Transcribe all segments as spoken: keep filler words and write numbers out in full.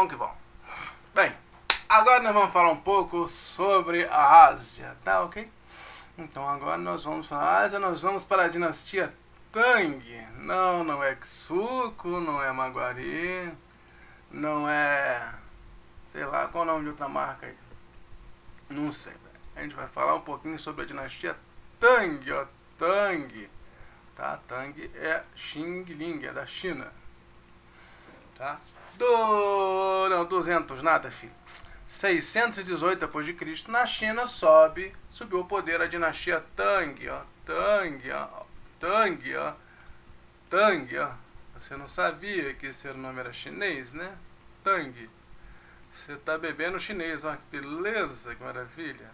vamos que vamos. Bem, agora nós vamos falar um pouco sobre a Ásia, tá ok? Então agora nós vamos para a Ásia, nós vamos para a dinastia Tang. Não, não é Xuco, não é Maguari, não é... sei lá, qual é o nome de outra marca aí? Não sei, a gente vai falar um pouquinho sobre a dinastia Tang, ó, Tang. Tá, Tang é Xingling, é da China. Tá? Do... não, duzentos, nada, filho. seiscentos e dezoito depois de Cristo, na China, sobe, subiu ao poder a dinastia Tang, ó, Tang, ó, Tang, ó, Tang, ó. Você não sabia que esse nome era chinês, né? Tang. Você tá bebendo chinês, ó, que beleza, que maravilha.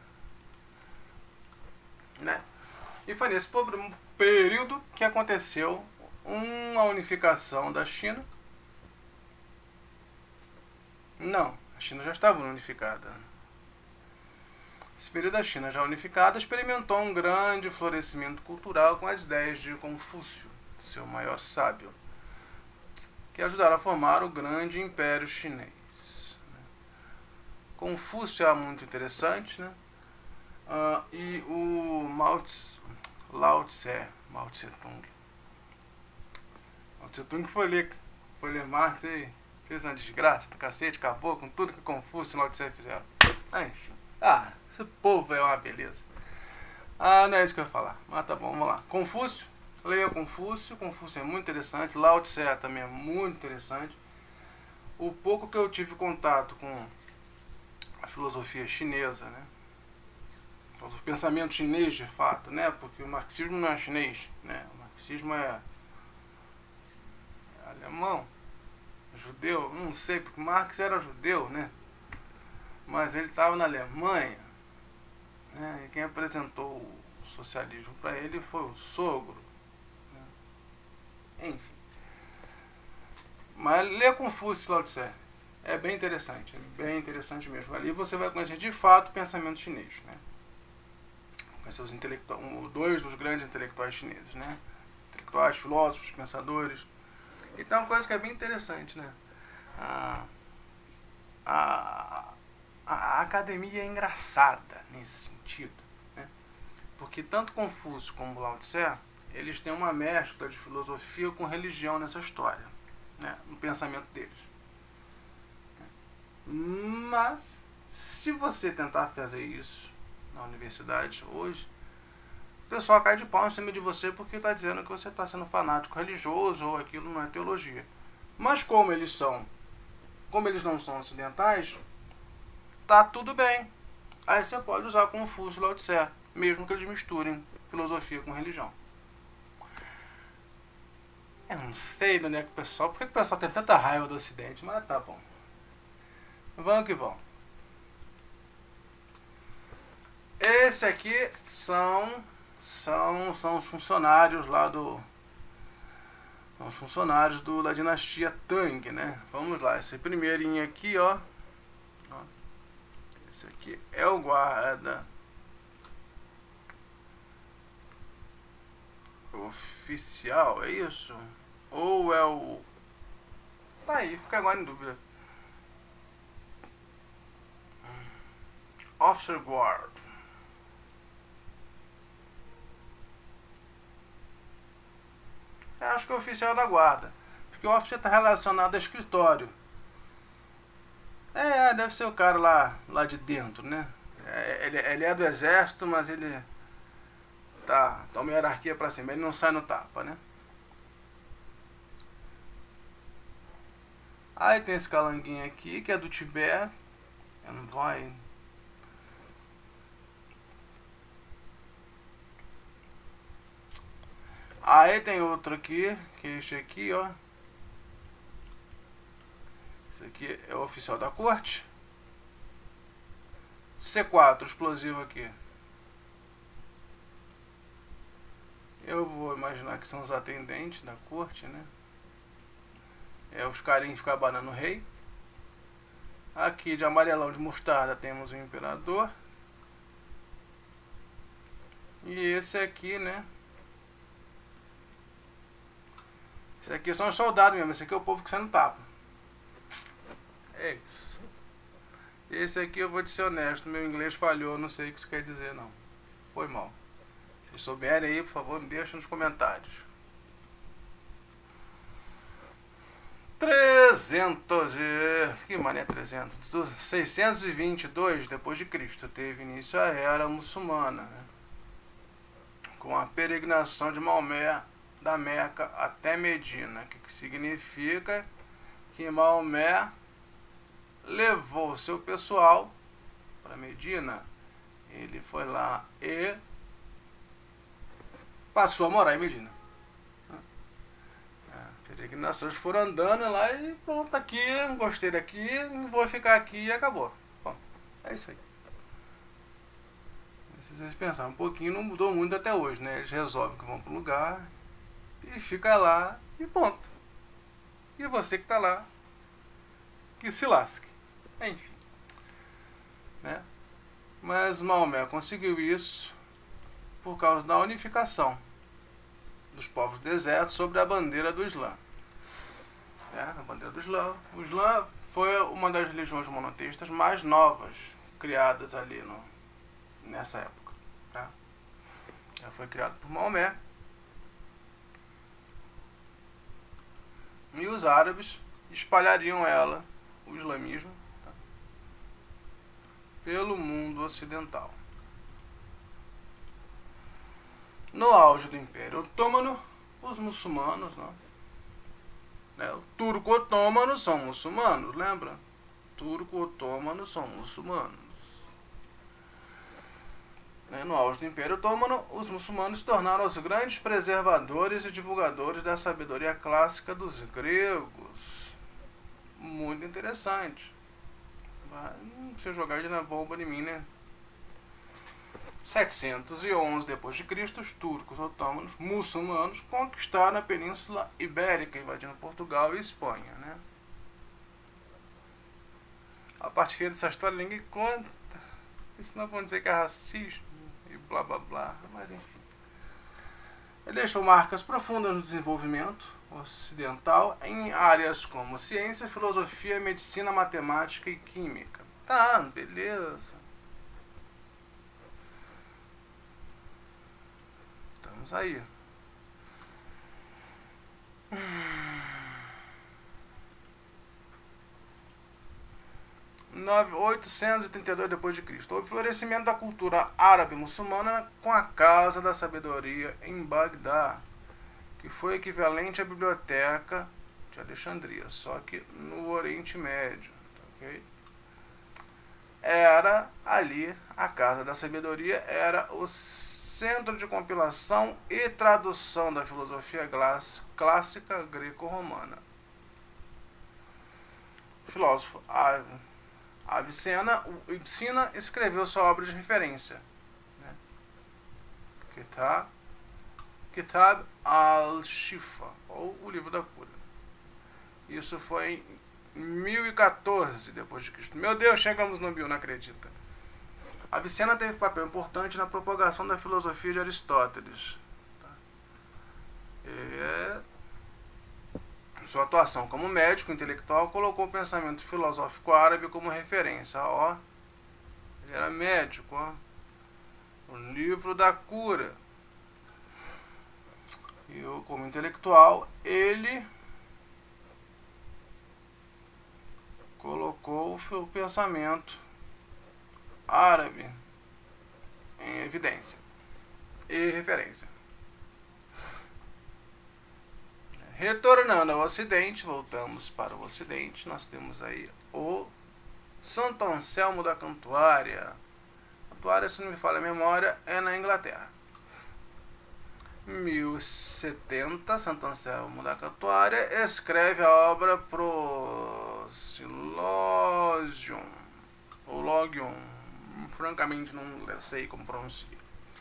Né? E foi nesse período que aconteceu uma unificação da China. Não, a China já estava unificada. Esse período da China já unificada experimentou um grande florescimento cultural com as ideias de Confúcio, seu maior sábio, que ajudaram a formar o grande Império Chinês. Confúcio é muito interessante, né? Uh, e o Mao Tse, Lao Tse, Mao Tse Tung. Mao Tse Tung foi ler, foi ler Marx e fez uma desgraça do cacete, acabou com tudo que Confúcio e Lao Tse fizeram. Ah, enfim. Ah, esse povo é uma beleza. Ah, não é isso que eu ia falar. Mas tá bom, vamos lá. Confúcio, leia Confúcio. Confúcio é muito interessante. Lao Tse também é muito interessante. O pouco que eu tive contato com a filosofia chinesa, né? O pensamento chinês, de fato, né? Porque o marxismo não é chinês, né? O marxismo é, é alemão, judeu, não sei, porque Marx era judeu, né? Mas ele estava na Alemanha, né? E quem apresentou o socialismo para ele foi o sogro, né? Enfim. Mas lê Confúcio, Lao Tse. É bem interessante, é bem interessante mesmo. Ali você vai conhecer de fato o pensamento chinês, né? Conhecer os intelectuais, dois dos grandes intelectuais chineses, né? Intelectuais, filósofos, pensadores. Então é uma coisa que é bem interessante, né? A, a, a academia é engraçada nesse sentido, né? Porque tanto Confúcio como Lao Tse, eles têm uma mescla de filosofia com religião nessa história, né? No pensamento deles. Mas, se você tentar fazer isso na universidade hoje, o pessoal cai de pau em cima de você porque está dizendo que você está sendo fanático religioso ou aquilo não é teologia. Mas como eles são, como eles não são ocidentais, tá tudo bem. Aí você pode usar Confúcio e Lao Tse, mesmo que eles misturem filosofia com religião. Eu não sei, né, que o pessoal, por que o pessoal tem tanta raiva do Ocidente, mas tá bom. Vamos que vamos. Esse aqui são, são, são os funcionários lá do... São os funcionários do, da dinastia Tang, né? Vamos lá, esse primeirinho aqui, ó. ó. Esse aqui é o guarda oficial, é isso? Ou é o... Tá aí, fica agora em dúvida. Officer Guard. Eu acho que é o oficial da guarda, porque o officer está relacionado a escritório. É, deve ser o cara lá, lá de dentro, né? É, ele, ele é do exército, mas ele tá, tá uma hierarquia pra cima, ele não sai no tapa, né? Aí tem esse calanguinho aqui, que é do Tibete. Envoy. Aí tem outro aqui, que é este aqui, ó. Esse aqui é o oficial da corte. C quatro, explosivo aqui. Eu vou imaginar que são os atendentes da corte, né? É os carinhos que ficam abanando o rei. Aqui de amarelão de mostarda temos o imperador. E esse aqui, né? Esse aqui são os soldados mesmo, esse aqui é o povo que sai no tapa. É isso. Esse aqui eu vou te ser honesto, meu inglês falhou, não sei o que isso quer dizer não. Foi mal. Se vocês souberem aí, por favor, me deixem nos comentários. trezentos e... que mané trezentos? seiscentos e vinte e dois depois de Cristo teve início a era muçulmana, né? Com a peregrinação de Maomé da Meca até Medina, que, que significa que Maomé levou seu pessoal para Medina. Ele foi lá e passou a morar em Medina. Peregrinações foram andando lá e pronto, aqui, gostei daqui, vou ficar aqui e acabou. Bom, é isso aí. Se vocês pensarem um pouquinho, não mudou muito até hoje, né? Eles resolvem que vão para o lugar e fica lá e ponto. E você que está lá, que se lasque. Enfim. Né? Mas Maomé conseguiu isso por causa da unificação dos povos desertos sobre a bandeira do Islã. É, a bandeira do Islã. O Islã foi uma das religiões monoteístas mais novas criadas ali no, nessa época. Tá? Ela foi criada por Maomé. E os árabes espalhariam ela, o islamismo, tá? Pelo mundo ocidental. No auge do Império Otomano, os muçulmanos, né? né? O turco-otomanos são muçulmanos, lembra? Turco-otomanos são muçulmanos. Né? No auge do Império Otomano, os muçulmanos se tornaram os grandes preservadores e divulgadores da sabedoria clássica dos gregos. Muito interessante. Não precisa jogar de na bomba em mim, né? setecentos e onze depois de Cristo, os turcos otomanos muçulmanos conquistaram a Península Ibérica, invadindo Portugal e Espanha, né? A parte feia dessa história ninguém conta. Isso não vão dizer que é racismo e blá blá blá, mas enfim. Ele deixou marcas profundas no desenvolvimento ocidental em áreas como ciência, filosofia, medicina, matemática e química. Tá, beleza. Estamos aí. oitocentos e trinta e dois depois de Cristo. Houve florescimento da cultura árabe muçulmana com a Casa da Sabedoria em Bagdá, que foi equivalente à biblioteca de Alexandria, só que no Oriente Médio. Okay? Era ali a Casa da Sabedoria, era o centro de compilação e tradução da filosofia clássica greco-romana. O filósofo Avicena, Avicena escreveu sua obra de referência, né? Kitab, Kitab al-Shifa, ou o Livro da Cura. Isso foi em mil e quatorze depois de Cristo. Meu Deus, chegamos no mil, não acredita. Avicena teve papel importante na propagação da filosofia de Aristóteles. E sua atuação como médico intelectual colocou o pensamento filosófico árabe como referência. Ó, ele era médico, ó. O Livro da Cura. E eu, como intelectual, ele colocou o pensamento árabe em evidência e referência. Retornando ao Ocidente, voltamos para o Ocidente, nós temos aí o Santo Anselmo da Cantuária. Cantuária, se não me falha a memória, é na Inglaterra. mil e setenta, Santo Anselmo da Cantuária escreve a obra Prosilogium, ou Logium, francamente não sei como pronuncia,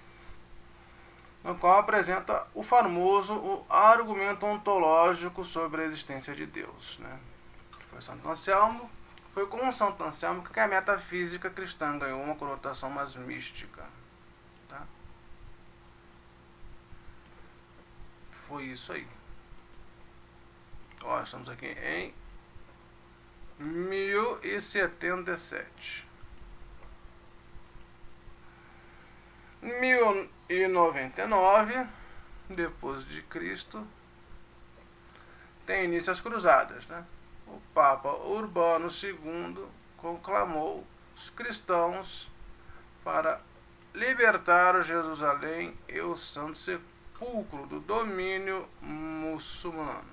no qual apresenta o famoso o argumento ontológico sobre a existência de Deus, né? Foi Santo Anselmo, foi com Santo Anselmo que a metafísica cristã ganhou uma conotação mais mística, tá? Foi isso aí. Ó, estamos aqui em mil e setenta e sete. mil e noventa e nove depois de Cristo, tem início as cruzadas, né? O Papa Urbano segundo conclamou os cristãos para libertar Jerusalém e o Santo Sepulcro do domínio muçulmano.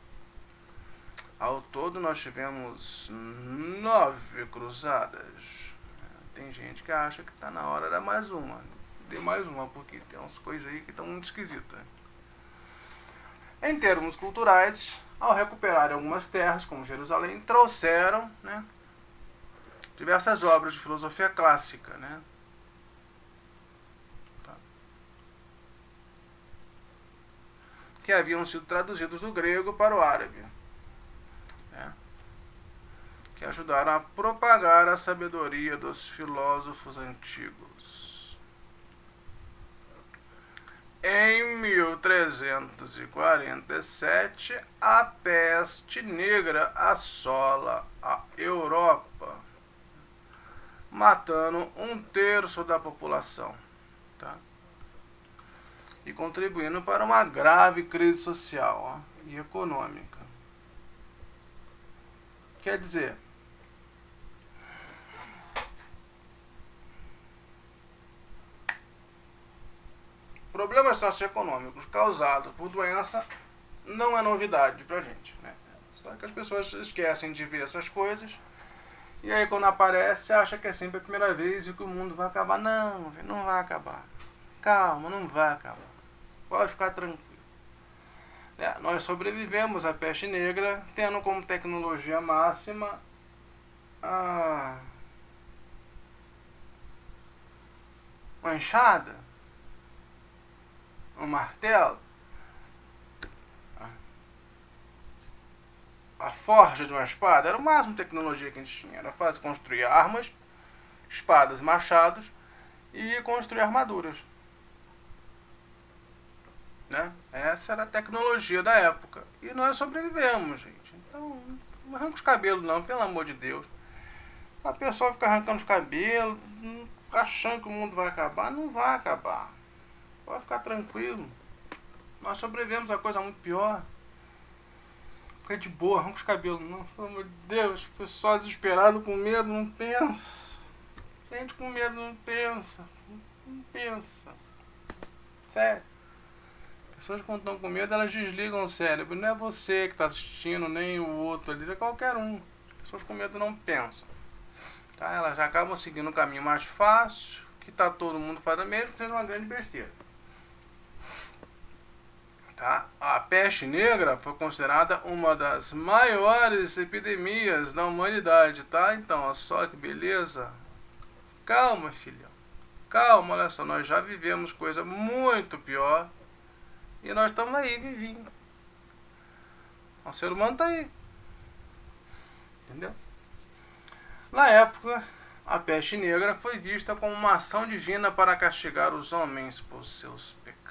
Ao todo nós tivemos nove cruzadas. Tem gente que acha que está na hora de dar mais uma. Dê mais uma, porque tem umas coisas aí que estão muito esquisitas. Em termos culturais, ao recuperar algumas terras, como Jerusalém, trouxeram, né, diversas obras de filosofia clássica, né? Tá. Que haviam sido traduzidos do grego para o árabe, né? Que ajudaram a propagar a sabedoria dos filósofos antigos. Em mil trezentos e quarenta e sete, a peste negra assola a Europa, matando um terço da população, tá? E contribuindo para uma grave crise social, ó, e econômica. Quer dizer, problemas socioeconômicos causados por doença não é novidade pra gente, né? Só que as pessoas esquecem de ver essas coisas e aí quando aparece acha que é sempre a primeira vez e que o mundo vai acabar. Não, não vai acabar. Calma, não vai acabar. Pode ficar tranquilo. É, nós sobrevivemos à peste negra tendo como tecnologia máxima a uma enxada, um martelo, a forja de uma espada. Era o máximo de tecnologia que a gente tinha. Era fácil construir armas, espadas, machados e construir armaduras, né? Essa era a tecnologia da época. E nós sobrevivemos, gente. Então, não arranca os cabelos não, pelo amor de Deus. A pessoa fica arrancando os cabelos, achando que o mundo vai acabar. Não vai acabar. Pode ficar tranquilo. Nós sobrevivemos a coisa muito pior. Fica de boa, arranca os cabelos não. Pelo amor de Deus, pessoal desesperado com medo, não pensa. Gente com medo não pensa. Não pensa. Sério. Pessoas quando estão com medo, elas desligam o cérebro. Não é você que está assistindo, nem o outro ali, é qualquer um. Pessoas com medo não pensam. Tá? Elas já acabam seguindo um caminho mais fácil, que tá todo mundo fazendo mesmo, que seja uma grande besteira. Tá? A peste negra foi considerada uma das maiores epidemias da humanidade, tá? Então, olha só que beleza. Calma, filhão. Calma, olha só, nós já vivemos coisa muito pior e nós estamos aí, vivinho. O ser humano tá aí. Entendeu? Na época, a peste negra foi vista como uma ação divina para castigar os homens por seus pecados.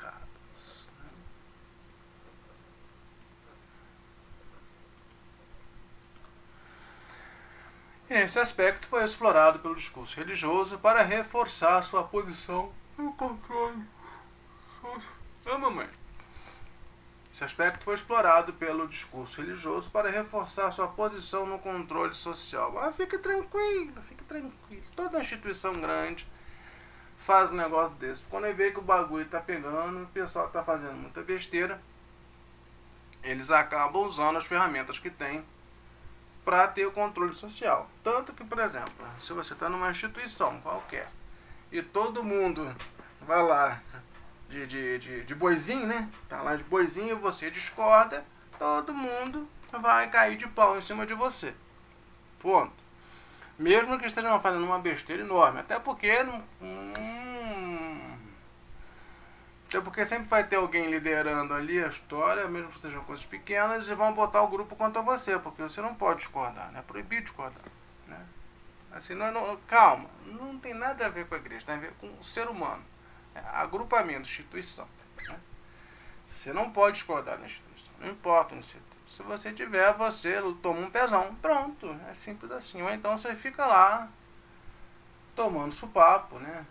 Esse aspecto foi explorado pelo discurso religioso para reforçar sua posição no controle. Ah, mamãe. Esse aspecto foi explorado pelo discurso religioso para reforçar sua posição no controle social. Mas fique tranquilo, fique tranquilo. Toda instituição grande faz um negócio desse. Quando ele vê que o bagulho está pegando, o pessoal está fazendo muita besteira, eles acabam usando as ferramentas que tem para ter o controle social. Tanto que, por exemplo, se você está numa instituição qualquer e todo mundo vai lá de, de, de, de boizinho, né? Tá lá de boizinho e você discorda, todo mundo vai cair de pau em cima de você. Ponto. Mesmo que estejam fazendo uma besteira enorme. Até porque... Hum, até porque sempre vai ter alguém liderando ali a história, mesmo que sejam coisas pequenas, e vão botar o grupo contra você, porque você não pode discordar, né? É proibido discordar, né? Assim, não, não, calma, não tem nada a ver com a igreja, tem a ver com o ser humano. É, agrupamento, instituição, né? Você não pode discordar da instituição, não importa onde você Se você tiver, você toma um pezão. Pronto, é simples assim. Ou então você fica lá tomando supapo, né?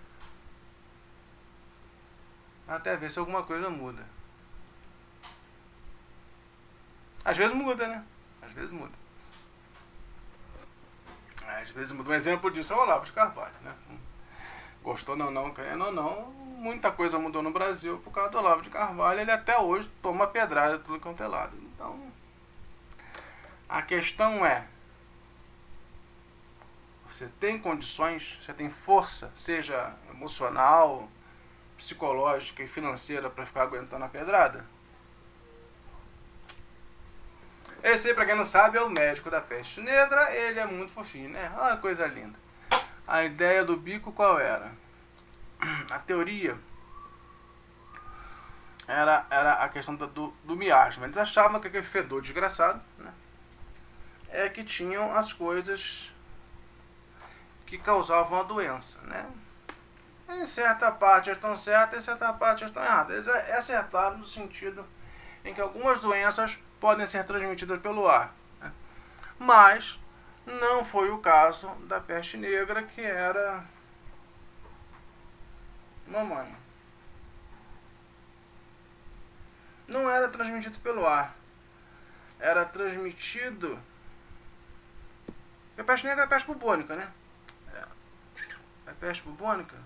Até ver se alguma coisa muda. Às vezes muda, né? Às vezes muda. Às vezes muda. Um exemplo disso é o Olavo de Carvalho, né? Gostou ou não, querendo ou não, muita coisa mudou no Brasil por causa do Olavo de Carvalho. Ele até hoje toma pedrada tudo quanto é lado. Então, a questão é: você tem condições, você tem força, seja emocional, psicológica e financeira, para ficar aguentando a pedrada? Esse aí, pra quem não sabe, é o médico da peste negra. Ele é muito fofinho, né? Ah, coisa linda. A ideia do bico qual era? A teoria era, era a questão do, do miasma. Eles achavam que aquele fedor desgraçado, né, é que tinham as coisas que causavam a doença, né? Em certa parte eles estão certas, em certa parte eles estão erradas. Eles acertaram no sentido em que algumas doenças podem ser transmitidas pelo ar, né? Mas não foi o caso da peste negra, que era mamãe. Não era transmitido pelo ar, era transmitido. A peste negra é a peste bubônica, né? É a peste bubônica?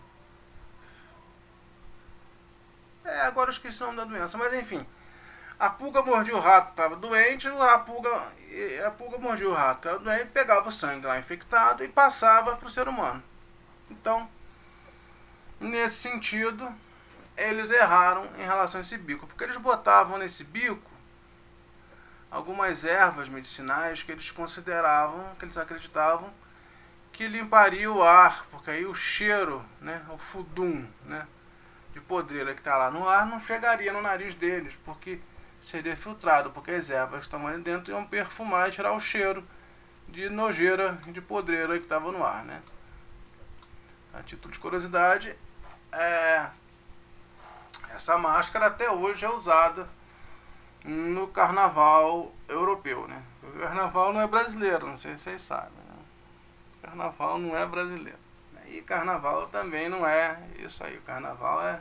É, agora eu esqueci o nome da doença, mas enfim. A pulga mordia o rato, estava doente, a pulga, a pulga mordia o rato, estava doente, pegava o sangue lá infectado e passava para o ser humano. Então, nesse sentido, eles erraram em relação a esse bico, porque eles botavam nesse bico algumas ervas medicinais que eles consideravam, que eles acreditavam que limparia o ar, porque aí o cheiro, né, o fudum, né, de podreira que está lá no ar não chegaria no nariz deles, porque seria filtrado, porque as ervas que estavam ali dentro iam perfumar e tirar o cheiro de nojeira, de podreira que estava no ar, né? A título de curiosidade, é, essa máscara até hoje é usada no carnaval europeu, né? O carnaval não é brasileiro, não sei se vocês sabem, né? O carnaval não é brasileiro. E carnaval também não é isso aí. O carnaval é,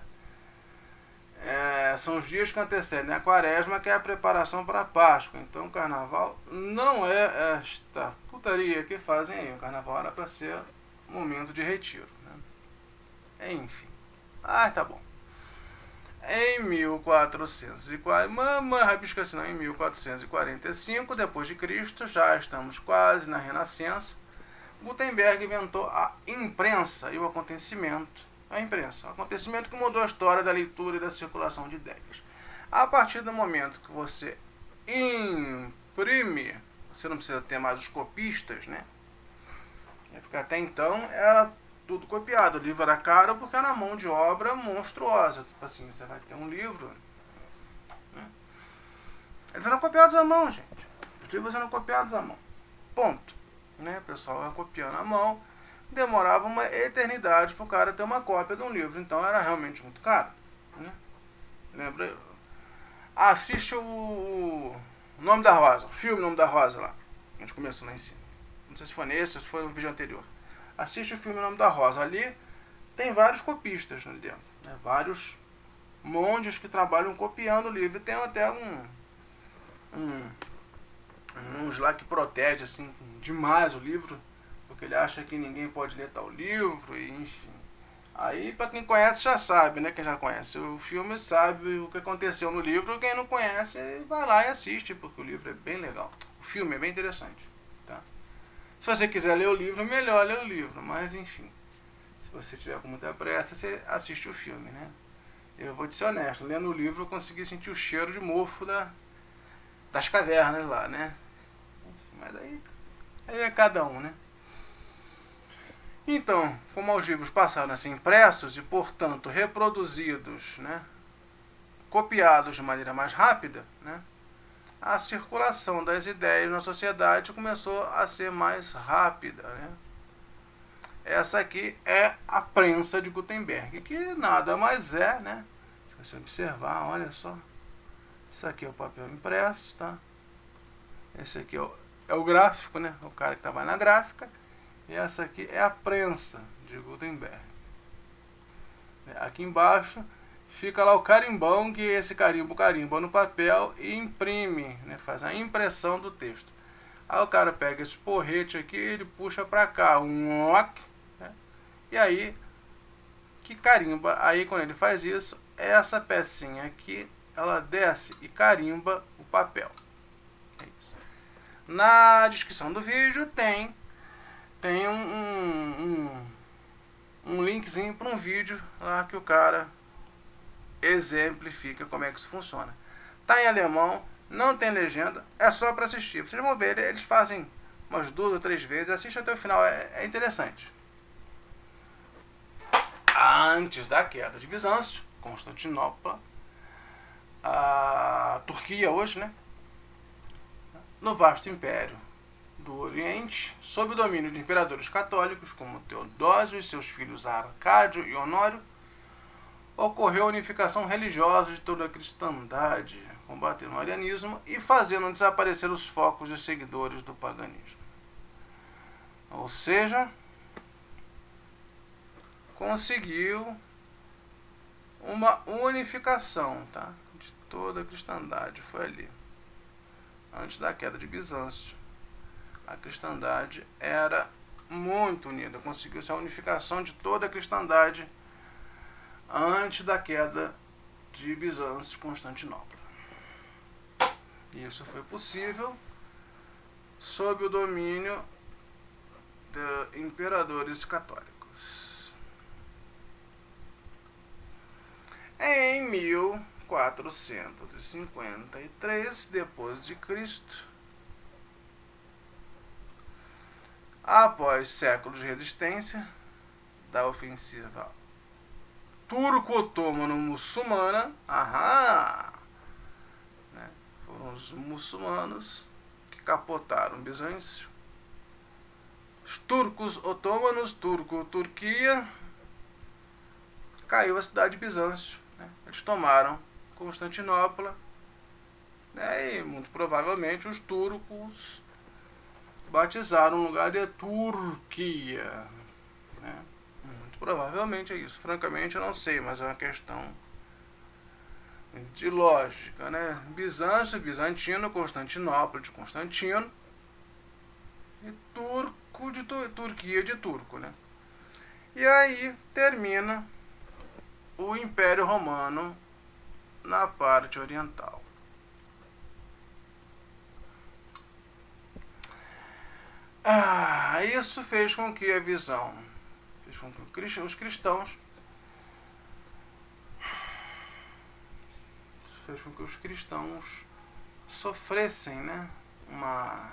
é são os dias que antecedem a quaresma, que é a preparação para a Páscoa. Então o carnaval não é esta putaria que fazem aí. O carnaval era para ser um momento de retiro, né? Enfim. Ah, tá bom. Em mil e quatrocentos e quarenta, mamãe, rabisca assim, não, em mil quatrocentos e quarenta e cinco depois de Cristo, já estamos quase na Renascença, Gutenberg inventou a imprensa e o acontecimento, a imprensa, o acontecimento que mudou a história da leitura e da circulação de ideias. A partir do momento que você imprime, você não precisa ter mais os copistas, né? Porque até então era tudo copiado. O livro era caro porque era mão de obra monstruosa. Tipo assim, você vai ter um livro, né? Eles eram copiados à mão, gente. Os livros eram copiados à mão. Ponto. Né? O pessoal ia copiando à mão. Demorava uma eternidade para o cara ter uma cópia de um livro. Então era realmente muito caro, né? Lembra? Assiste o Nome da Rosa. O filme Nome da Rosa lá. A gente começou lá em cima. Não sei se foi nesse ou se foi no vídeo anterior. Assiste o filme Nome da Rosa. Ali tem vários copistas ali dentro, né? Vários monges que trabalham copiando o livro. E tem até um, um uns lá que protege assim demais o livro, porque ele acha que ninguém pode ler tal livro, e enfim. Aí, para quem conhece já sabe, né? Quem já conhece o filme sabe o que aconteceu no livro. Quem não conhece, vai lá e assiste, porque o livro é bem legal. O filme é bem interessante, tá? Se você quiser ler o livro, melhor ler o livro, mas enfim. Se você tiver com muita pressa, você assiste o filme, né? Eu vou te ser honesto, lendo o livro eu consegui sentir o cheiro de mofo da, das cavernas lá, né? Mas aí, aí é cada um, né? Então, como os livros passaram a ser impressos e, portanto, reproduzidos, né, copiados de maneira mais rápida, né, a circulação das ideias na sociedade começou a ser mais rápida, né? Essa aqui é a prensa de Gutenberg, que nada mais é, né? Se você observar, olha só. Isso aqui é o papel impresso, tá? Esse aqui é o, é o gráfico, né? O cara que trabalha na gráfica. E essa aqui é a prensa de Gutenberg. Aqui embaixo fica lá o carimbão, que esse carimbo carimba no papel e imprime, né? Faz a impressão do texto. Aí o cara pega esse porrete aqui, ele puxa pra cá, um lock, né? E aí que carimba. Aí quando ele faz isso, essa pecinha aqui, ela desce e carimba o papel. É isso. Na descrição do vídeo tem tem um, um, um, um linkzinho para um vídeo lá que o cara exemplifica como é que isso funciona. Tá em alemão, não tem legenda, é só para assistir. Vocês vão ver, eles fazem umas duas ou três vezes, assiste até o final, é, é interessante. Antes da queda de Bizâncio, Constantinopla, a Turquia hoje, né? No vasto império do Oriente, sob o domínio de imperadores católicos como Teodósio e seus filhos Arcádio e Honório, ocorreu a unificação religiosa de toda a cristandade, combatendo o arianismo e fazendo desaparecer os focos de seguidores do paganismo. Ou seja, conseguiu uma unificação, tá, de toda a cristandade. Foi ali, antes da queda de Bizâncio. A cristandade era muito unida, conseguiu-se a unificação de toda a cristandade antes da queda de Bizâncio e Constantinopla. Isso foi possível sob o domínio de imperadores católicos. Em mil quatrocentos e cinquenta e três depois de Cristo, após séculos de resistência da ofensiva turco-otomano-muçulmana, ahá, né? Foram os muçulmanos que capotaram Bizâncio. Os turcos otomanos, turco-Turquia, caiu a cidade de Bizâncio, né? Eles tomaram Constantinopla, né? E muito provavelmente os turcos batizaram o lugar de Turquia, né? Muito provavelmente é isso. Francamente eu não sei, mas é uma questão de lógica, né? Bizâncio, bizantino, Constantinopla de Constantino e turco de tu, Turquia de turco, né? E aí termina o Império Romano na parte oriental. Ah, isso fez com que a visão, fez com que os cristãos, fez com que os cristãos sofressem, né, uma,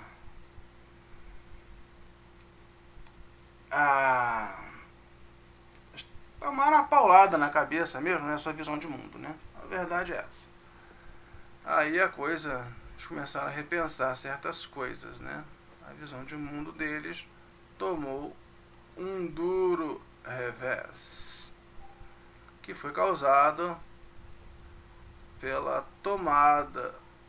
a, tomaram uma paulada na cabeça mesmo, né, sua visão de mundo, né? A verdade é essa. Aí a coisa, eles começaram a repensar certas coisas, né? A visão de mundo deles tomou um duro revés, que foi causado pela tomada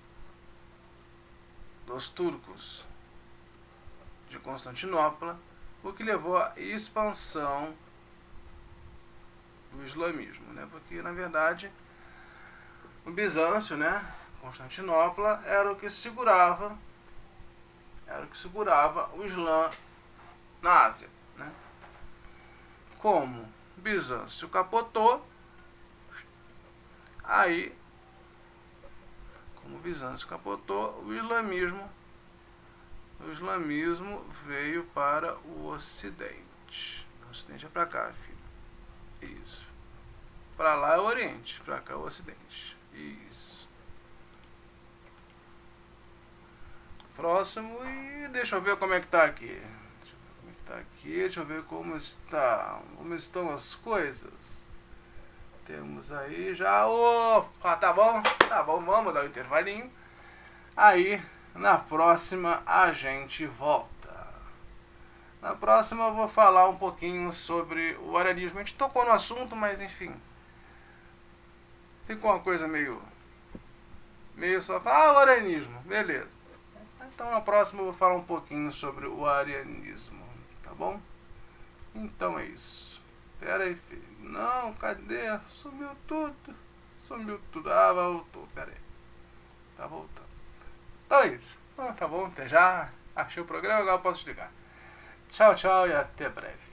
dos turcos de Constantinopla, o que levou à expansão do islamismo, né? Porque na verdade o Bizâncio, né, Constantinopla, era o que segurava era o que segurava o Islã na Ásia, né? Como Bizâncio capotou, aí, como Bizâncio capotou, o islamismo, o islamismo veio para o Ocidente. O Ocidente é para cá, filho. Isso. Para lá é o Oriente, para cá é o Ocidente. Isso. Próximo, e deixa eu ver como é que tá aqui. Deixa eu ver como é que tá aqui, deixa eu ver como está, como estão as coisas. Temos aí já, opa, tá bom, tá bom, vamos dar um intervalinho. Aí, na próxima a gente volta. Na próxima eu vou falar um pouquinho sobre o arianismo. A gente tocou no assunto, mas enfim, ficou uma coisa meio, meio só, ah, o arianismo, beleza. Então na próxima eu vou falar um pouquinho sobre o arianismo, tá bom? Então é isso. Pera aí, filho. Não, cadê? Sumiu tudo. Sumiu tudo. Ah, voltou. Pera aí. Tá voltando. Então é isso. Ah, tá bom, até já. Achei o programa, agora eu posso desligar. Tchau, tchau e até breve.